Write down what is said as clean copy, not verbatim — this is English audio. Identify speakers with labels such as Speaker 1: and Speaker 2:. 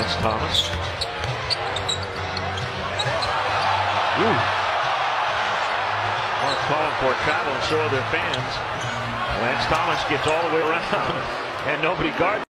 Speaker 1: Lance Thomas. Mark calling for a travel, and so are their fans. Lance Thomas gets all the way around, and nobody guards.